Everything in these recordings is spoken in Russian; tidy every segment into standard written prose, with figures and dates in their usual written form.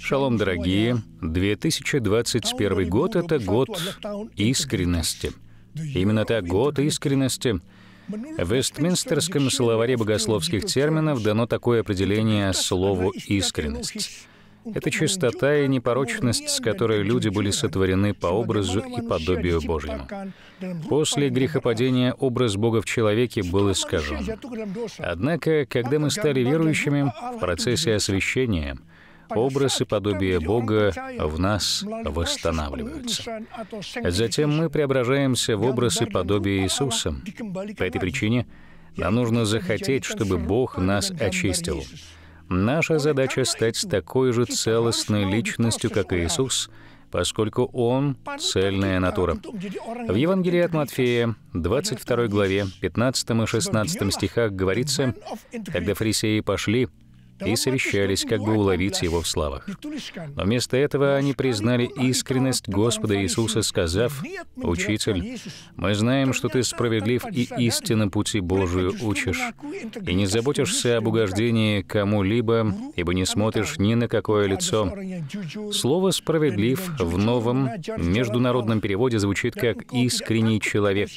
Шалом, дорогие! 2021 год — это год искренности. Именно так, год искренности. В Вестминстерском словаре богословских терминов дано такое определение слову «искренность». Это чистота и непорочность, с которой люди были сотворены по образу и подобию Божьему. После грехопадения образ Бога в человеке был искажен. Однако, когда мы стали верующими, в процессе освящения образ и подобие Бога в нас восстанавливаются. Затем мы преображаемся в образ и подобие Иисуса. По этой причине нам нужно захотеть, чтобы Бог нас очистил. Наша задача — стать такой же целостной личностью, как Иисус, поскольку Он — цельная натура. В Евангелии от Матфея, 22 главе, 15 и 16 стихах говорится, когда фарисеи пошли и совещались, как бы уловить Его в словах. Но вместо этого они признали искренность Господа Иисуса, сказав: «Учитель, мы знаем, что Ты справедлив и истинно пути Божию учишь, и не заботишься об угождении кому-либо, ибо не смотришь ни на какое лицо». Слово «справедлив» в новом международном переводе звучит как «искренний человек».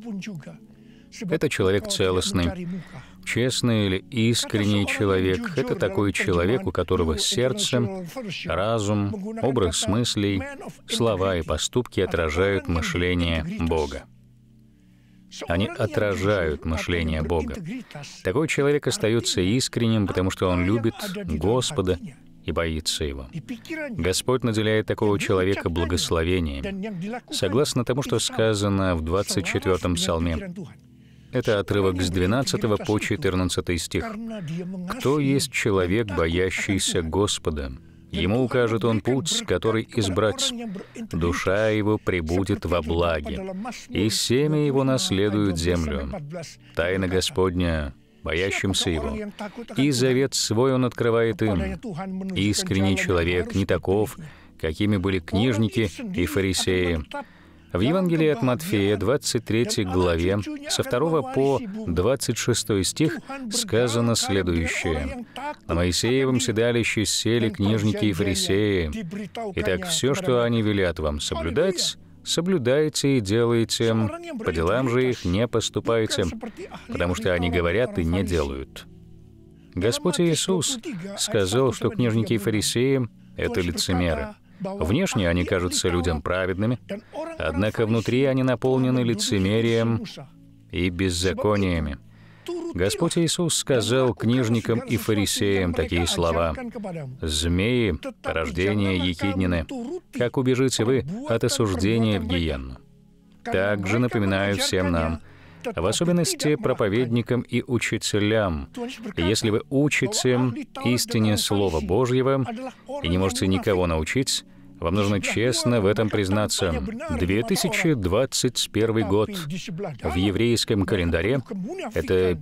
Это человек целостный. Честный или искренний человек — это такой человек, у которого сердце, разум, образ мыслей, слова и поступки отражают мышление Бога. Они отражают мышление Бога. Такой человек остается искренним, потому что он любит Господа и боится Его. Господь наделяет такого человека благословением, согласно тому, что сказано в 24-м псалме. Это отрывок с 12 по 14 стих. «Кто есть человек, боящийся Господа? Ему укажет Он путь, который избрать. Душа его пребудет во благе, и семя его наследует землю. Тайна Господня боящимся Его, и завет свой Он открывает им. Искренний человек не таков, какими были книжники и фарисеи». В Евангелии от Матфея, 23 главе, со 2 по 26 стих сказано следующее. «На Моисеевом седалище сели книжники и фарисеи. Итак, все, что они велят вам соблюдать, соблюдайте и делайте, по делам же их не поступайте, потому что они говорят и не делают». Господь Иисус сказал, что книжники и фарисеи — это лицемеры. Внешне они кажутся людям праведными, однако внутри они наполнены лицемерием и беззакониями. Господь Иисус сказал книжникам и фарисеям такие слова: «Змеи, рождение ехиднины, как убежите вы от осуждения в гиенну?» Также напоминаю всем нам, в особенности проповедникам и учителям: если вы учите истине Слова Божьего и не можете никого научить, вам нужно честно в этом признаться. 2021 год в еврейском календаре — это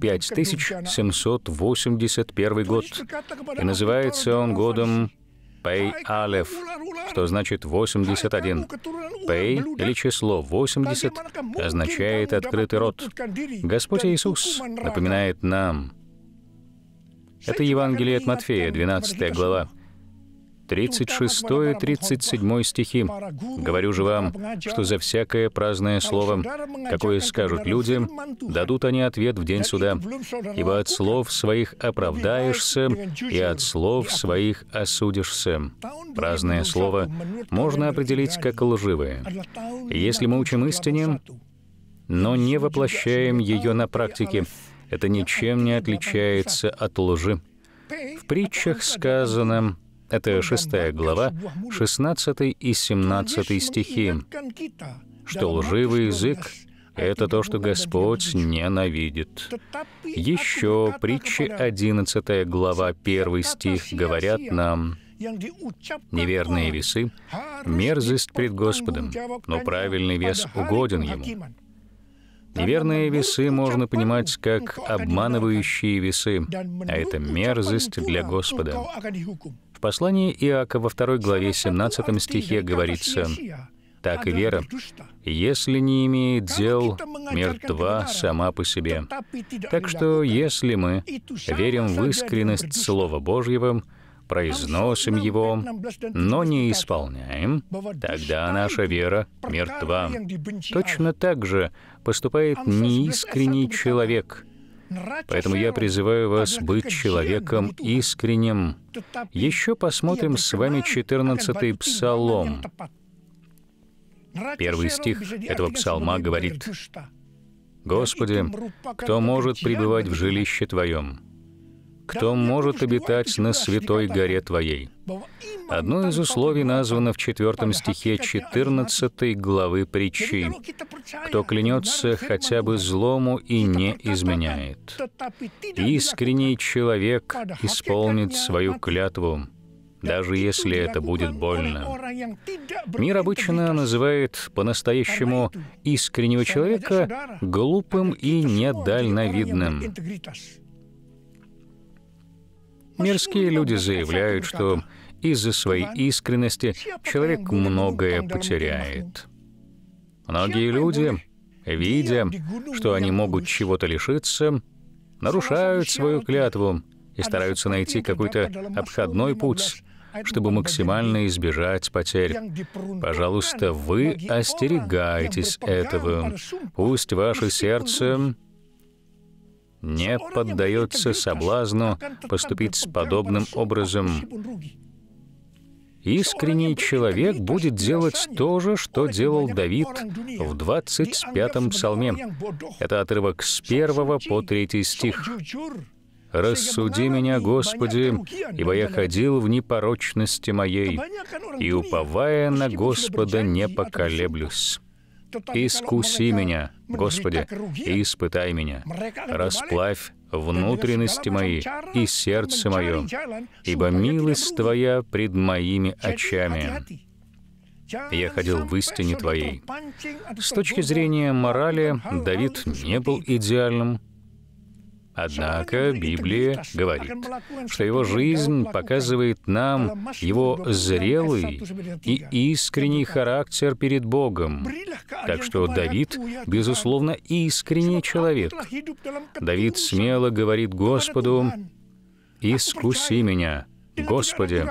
5781 год, и называется он годом Пей Алеф, что значит 81. Пей, или число 80, означает «открытый рот». Господь Иисус напоминает нам. Это Евангелие от Матфея, 12 глава, 36 и 37 стихи. «Говорю же вам, что за всякое праздное слово, какое скажут люди, дадут они ответ в день суда. Ибо от слов своих оправдаешься, и от слов своих осудишься». Праздное слово можно определить как лживое. Если мы учим истине, но не воплощаем ее на практике, это ничем не отличается от лжи. В притчах сказано, это 6 глава, 16 и 17 стихи, что лживый язык — это то, что Господь ненавидит. Еще притчи 11 глава, 1 стих говорят нам: «Неверные весы — мерзость пред Господом, но правильный вес угоден Ему». Неверные весы можно понимать как обманывающие весы, а это мерзость для Господа. В послании Иакова 2 главе 17 стихе говорится: «Так и вера, если не имеет дел, мертва сама по себе». Так что, если мы верим в искренность Слова Божьего, произносим его, но не исполняем, тогда наша вера мертва. Точно так же поступает неискренний человек. Поэтому я призываю вас быть человеком искренним. Еще посмотрим с вами 14-й Псалом. Первый стих этого псалма говорит: «Господи, кто может пребывать в жилище Твоем? Кто может обитать на святой горе Твоей?» Одно из условий названо в 4 стихе 14 главы Притчи. «Кто клянется хотя бы злому и не изменяет. Искренний человек исполнит свою клятву, даже если это будет больно». Мир обычно называет по-настоящему искреннего человека глупым и недальновидным. Мирские люди заявляют, что из-за своей искренности человек многое потеряет. Многие люди, видя, что они могут чего-то лишиться, нарушают свою клятву и стараются найти какой-то обходной путь, чтобы максимально избежать потерь. Пожалуйста, вы остерегайтесь этого. Пусть ваше сердце не поддается соблазну поступить подобным образом. Искренний человек будет делать то же, что делал Давид в 25-м псалме. Это отрывок с 1 по 3 стих. «Рассуди меня, Господи, ибо я ходил в непорочности моей, и, уповая на Господа, не поколеблюсь. Искуси меня, Господи, и испытай меня. Расплавь внутренности мои и сердце мое, ибо милость Твоя пред моими очами. Я ходил в истине Твоей». С точки зрения морали, Давид не был идеальным. Однако Библия говорит, что его жизнь показывает нам его зрелый и искренний характер перед Богом. Так что Давид, безусловно, искренний человек. Давид смело говорит Господу: «Искуси меня, Господи,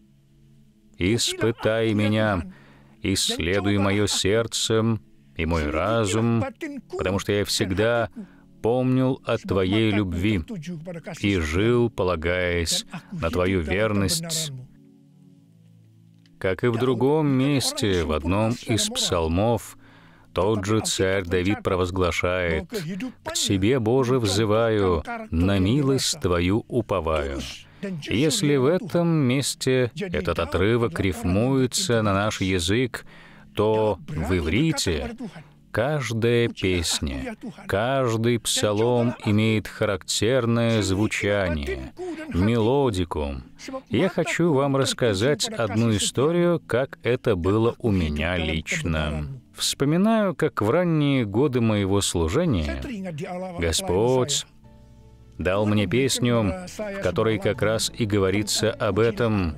испытай меня, исследуй мое сердце и мой разум, потому что я всегда помнил о Твоей любви и жил, полагаясь на Твою верность». Как и в другом месте, в одном из псалмов, тот же царь Давид провозглашает: «К Тебе, Боже, взываю, на милость Твою уповаю». Если в этом месте этот отрывок рифмуется на наш язык, то в иврите каждая песня, каждый псалом имеет характерное звучание, мелодику. Я хочу вам рассказать одну историю, как это было у меня лично. Вспоминаю, как в ранние годы моего служения Господь дал мне песню, в которой как раз и говорится об этом.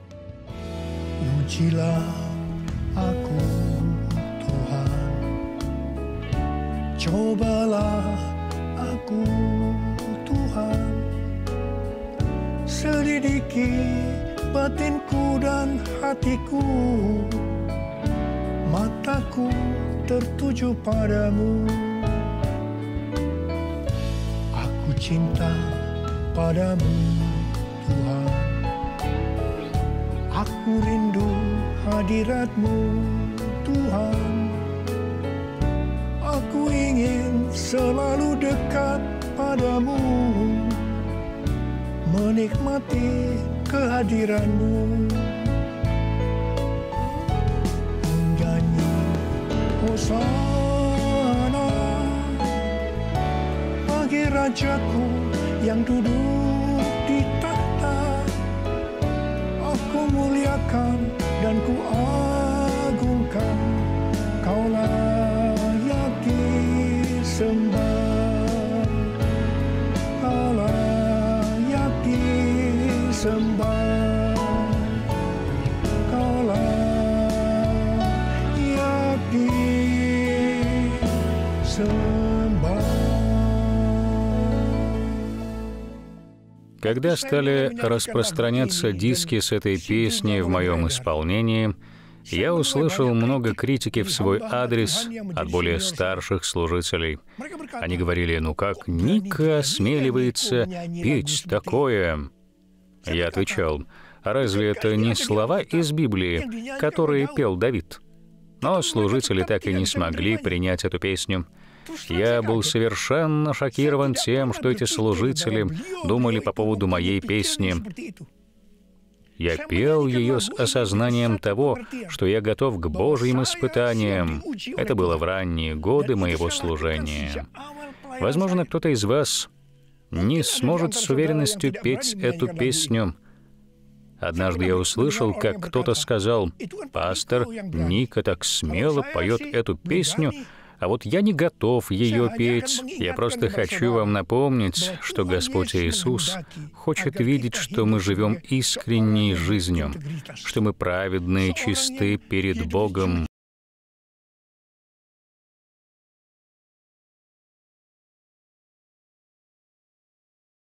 Cobalah aku, Tuhan, selidiki batinku dan hatiku, mataku tertuju padamu. Aku cinta padamu, Tuhan, aku rindu hadirat-Mu, Tuhan. Aku ingin selalu dekat padamu, menikmati kehadiran-Mu. Menyanyi Hosana bagi Rajaku yang duduk di tahta. Aku muliakan dan ku agungkan, Kaulah sembah, Allah yang disembah, Kaulah yang disembah. Когда стали распространяться диски с этой песней в моем исполнении, я услышал много критики в свой адрес от более старших служителей. Они говорили: «Ну как Ника осмеливается петь такое?» Я отвечал: «А разве это не слова из Библии, которые пел Давид?» Но служители так и не смогли принять эту песню. Я был совершенно шокирован тем, что эти служители думали по поводу моей песни. Я пел ее с осознанием того, что я готов к Божьим испытаниям. Это было в ранние годы моего служения. Возможно, кто-то из вас не сможет с уверенностью петь эту песню. Однажды я услышал, как кто-то сказал: «Пастор, Ника так смело поет эту песню, а вот я не готов ее петь». Я просто хочу вам напомнить, что Господь Иисус хочет видеть, что мы живем искренней жизнью, что мы праведны и чисты перед Богом.